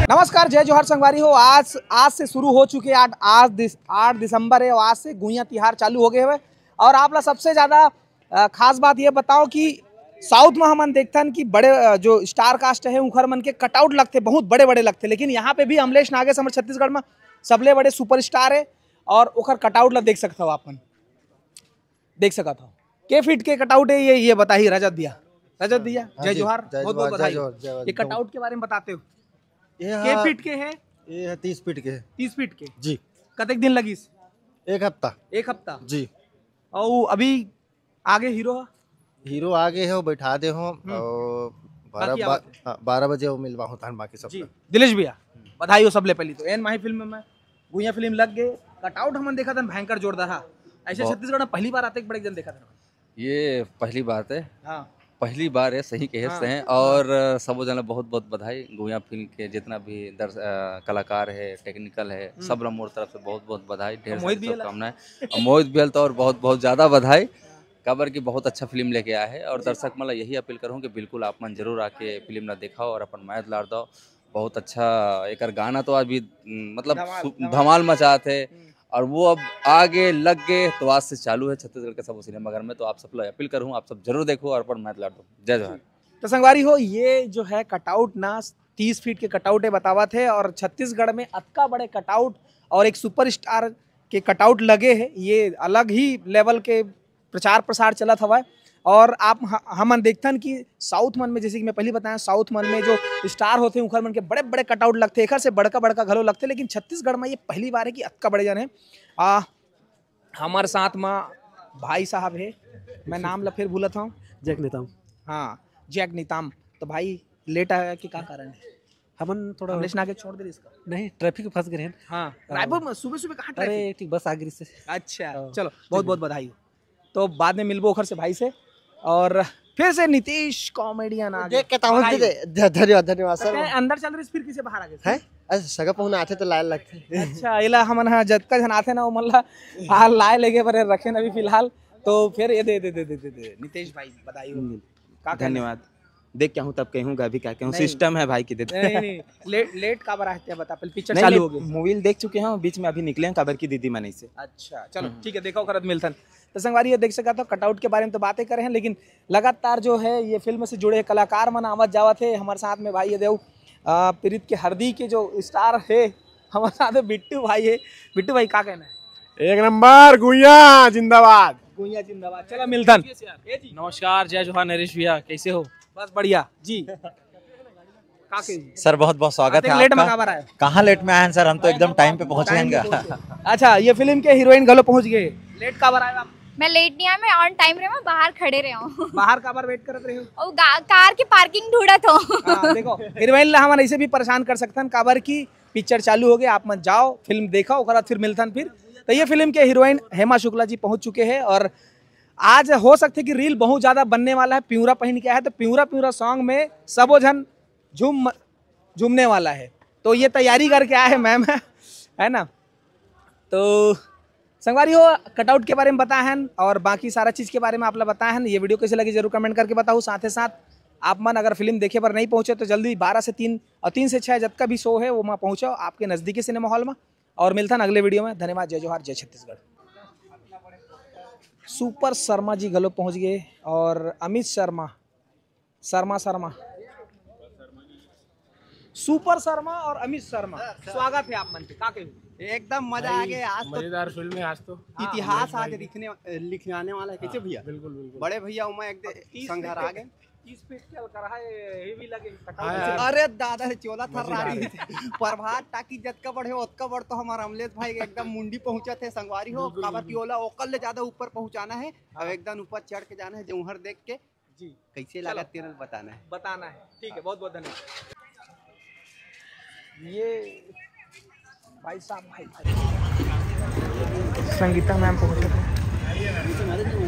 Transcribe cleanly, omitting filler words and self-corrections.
नमस्कार, जय जोहार संगवारी हो। आज से शुरू हो चुके 8 दिसंबर है और आज से गुइया तिहार चालू हो गए हुए। और आप लोग सबसे ज़्यादा खास बात ये बताओ कि साउथ में हमन देखथन कि बड़े जो स्टार कास्ट है उखर मन के कटआउट लगते, बहुत बड़े बड़े लगते, लेकिन यहाँ पे भी अमलेश नागेश हमारे छत्तीसगढ़ में सबले बड़े सुपरस्टार है और ओखर कटआउट ला देख सकते हो। आपन देख सकता हो के फीट के कटआउट है ये बताइए रजत भैया। जय जोहार, बहुत बहुत बधाई। ये कटआउट के बारे में बताते हो, के फीट के है? ये है 30 फीट के। 30 फीट के जी। कतेक दिन लगी? एक हफ्ता जी। और अभी आगे हीरो आगे है, बैठा दे हो और 12 बजे वो मिलवा होता है बाकी सब। दिलेश भैया बधाई हो सबले पहली तो एन माही फिल्म में गुइया फिल्म लग गए। कटआउट हमन देखा था भयंकर जोरदार है। ऐसे छत्तीसगढ़ में पहली बार आते बड़े जन देखा था। ये पहली बात है। हाँ पहली बार है, सही कहे से हैं। और सबो जन बहुत बहुत बधाई। गुइया फिल्म के जितना भी कलाकार है, टेक्निकल है, सब लोग मोर तरफ से बहुत बहुत बधाई, ढेर सारी शुभकामनाएं। मोहित बियल तो और बहुत बहुत ज़्यादा बधाई। काबर की बहुत अच्छा फिल्म लेके आया है और दर्शक मतलब यही अपील करूँ कि बिल्कुल आप मन जरूर आके फिल्म ना दिखाओ और अपन मैच लाड़ दो। बहुत अच्छा एक गाना तो अभी मतलब धमाल मचाते और वो अब आगे लग गए तो आज से चालू है छत्तीसगढ़ के सब सिनेमाघर में। तो आप सब लोग अपील करूँ, आप सब जरूर देखो और अपन मैच लाड़ दो। जय जोहार। तो संगवारी हो, ये जो है कटआउट ना 30 फीट के कटआउट है बतावा थे और छत्तीसगढ़ में अतका बड़े कटआउट और एक सुपरस्टार के कटआउट लगे हैं। ये अलग ही लेवल के प्रचार प्रसार चलत हवा। और आप हमन देखथन कि साउथ मन में, जैसे कि मैं पहले बताया, साउथ मन में जो स्टार होते हैं उखर मन के बड़े बड़े कटआउट लगते, एक से बड़का बड़का घलो लगते, लेकिन छत्तीसगढ़ में ये पहली बार है कि अतका बड़े जन है। हमारे साथ में भाई साहब है, मैं नाम ला फिर भूलत हूँ, जैक नेताम। हाँ, जैक नेताम। तो भाई लेट आया कि क्या कारण है? हमन थोड़ा अमलेश नागेश छोड़ दे इसका। नहीं, ट्रैफिक में फंस गए हैं। हाँ, रायपुर में सुबह सुबह कहाँ ट्रैफिक? अरे ठीक, बस आ गई से। अच्छा चलो, बहुत बहुत बधाई। तो बाद में मिलबो ओखर से भाई से। और फिर से नीतीश कॉमेडियन आ गए। धन्यवाद सर। अंदर चल रही फिर किसे बाहर आ गए हैं? अरे सगा पहुना आते तो लाल लगते। अच्छा, इला हमन हा जतका जन आथे ना वो मल्ला हाल लाए लेके पर रखे ना अभी फिलहाल। तो फिर ये दे नीतीश भाई बधाई हो। धन्यवाद। देख क्या हूँ तब कहूँगा, अभी क्या कहूँ, सिस्टम है भाई की देते। नहीं लेट का बार आते बता, पहले पिक्चर चालू हो गई। मूवी देख चुके हैं, बीच में अभी निकले हैं काबर की दीदी मनी से। अच्छा चलो ठीक है, देखो करत मिलथन। तो संगवारी ये देख सका तो कटआउट के बारे में तो बातें करे हैं, लेकिन लगातार जो है ये फिल्म से जुड़े कलाकार मन आवत जावत है। हमारे साथ में भाई ये देव पीरित के हरदी के जो स्टार है हमारे साथ में बिट्टू भाई है। बिट्टू भाई क्या कहना है? एक नंबर गुइया जिंदाबाद। गुइया जिंदाबाद। चलो मिलथन। नमस्कार, जय जोहार नरेश भैया, कैसे हो? बस बढ़िया जी। सर बहुत बहुत स्वागत है लेट में आपका। कहाँ लेट में आए हैं सर, हम तो एकदम टाइम पे पहुँचेंगे। अच्छा, ये फिल्म के हीरोइन गलो पहुँच गए। लेट का बार आए? मैं लेट नहीं आया, मैं ऑन टाइम रहे, मैं बाहर खड़े रहे हूँ। बाहर का बार वेट करते रहे हो? और कार की पार्किंग ढूंढत हो। देखो हीरोइन ला हम ऐसे भी परेशान कर सकते हैं, काबर की पिक्चर चालू हो गए, आप मत जाओ, फिल्म देखो और फिर मिलतन। फिर तो ये फिल्म के हीरोइन हेमा शुक्ला जी पहुंच चुके हैं और आज हो सकते कि रील बहुत ज्यादा बनने वाला है। प्यूरा पहन के आया है तो प्यूरा सॉन्ग में सबो जन झूमने वाला है। तो ये तैयारी करके आया है मैम, है ना। तो संगवारी हो, कटआउट के बारे में बताए हैं और बाकी सारा चीज़ के बारे में आप लोग बताए हैं। ये वीडियो कैसे लगी जरूर कमेंट करके बताओ। साथ ही साथ आप मन अगर फिल्म देखे पर नहीं पहुंचे तो जल्दी 12 से 3 और 3 से 6 जब का भी शो है वो वहाँ पहुँचो आपके नज़दीकी सिनेमा हॉल में। और मिलता है अगले वीडियो में। धन्यवाद। जय जोहार, जय छत्तीसगढ़। सुपर शर्मा जी गलो पहुँच गए और अमित शर्मा सुपर शर्मा और अमित शर्मा, स्वागत है आप मन के। का एकदम मजा आ गया। आज तो मजेदार फिल्म है। आज तो इतिहास आज लिखने आने वाला है। कैसे भैया? बिल्कुल बड़े भैया उमा एक संघर आ गए। 30 फीट के कर है, हेवी लगे। अरे दादा चोला थर्रारी प्रभात ताकि जतका बढ़े उतका बढ़। तो हमारा अमलेश भाई एकदम मुंडी पहुंचा थे संगवारी हो। काबर की ओला ओकल ले ज्यादा ऊपर पहुंचाना है और एकदम ऊपर चढ़ के जाना है। जौहर देख के जी कैसे लगा तेरल बताना है। ठीक है, बहुत बहुत धन्यवाद। ये भाई साहब, भाई संगीता मैम पहुंचे थे।